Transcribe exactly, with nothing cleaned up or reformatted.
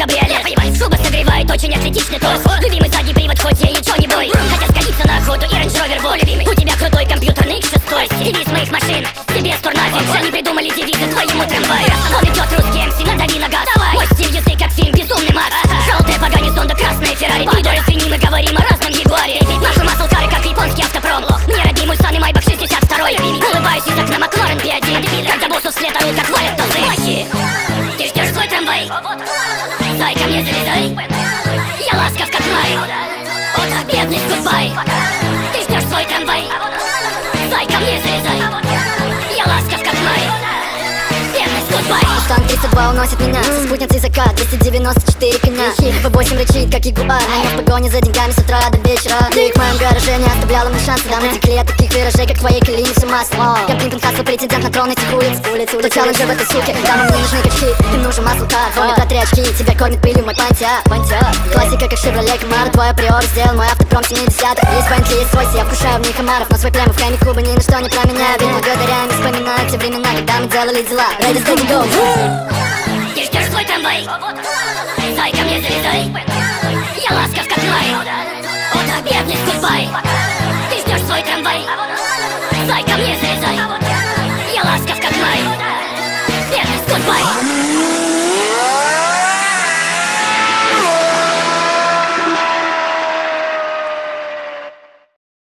кабриолет. Шуба согревает очень атлетичный торс. Любимый задний привод, хоть я ничего не бой. Хотят сгодиться на охоту и Range Rover Bolt. У тебя крутой компьютерный икс шесть. Девиз моих машин, тебе стор нафиг. Они придумали девизы твоему трамваю. Он идет русский эм си, надави на газ. Мой стиль язык как фильм «Безумный Макс». Желтая погани, Зонда, красная Феррари. Пидоры, свиньи, мы говорим о разном Ягуаре. Наши маслкары, как японский автопром. Мне родимый сан и Майбах шестьдесят второй. Улыбаюсь из окна Макларен би один. Когда боссу вслед орут, как валят тазы. Ты ждешь свой трамвай? Зай, ко мне залезай. Я ласков, как май. Вот бедный гудбай. Ты ждешь свой трамвай? Зай, ко мне залезай. Я ласков, как май. Бедный гудбай. Мустанг тридцать два уносит меня со спутницей закат. Двести девяносто четыре коня. вэ восемь рычит, как ягуар. На нем в погоне за деньгами с утра до вечера. Ты в моем гараже не оставляла мне шанса. Дамы текли от таких виражей, как в твоей колени все масло. Я Клинтон Хасл, претендент на трон этих улиц. Улицы, улицы, челленджи в этой суке. Дамам не нужны качки, им нужен маслкар. Помни про три очки, тебя кормит пылью мой пантя. Классика, как Шевроле Камаро. Твой априор сделал мой автопром семидесятых. Есть Бентли, есть свой, я вкушаю в них омаров. Но свой прямо в кайме клуба ни на что не променяю. Ведь благодаря им вспоминаю те времена, когда мы делали дела. Ready, steady, go. Ты ждешь свой трамвай? Зай, ко мне залезай. Я ласков, как май. Вот бедный гудбай. Ты ждешь свой трамвай? Зай, ко мне залезай. Я ласков, как май. Бедный гудбай.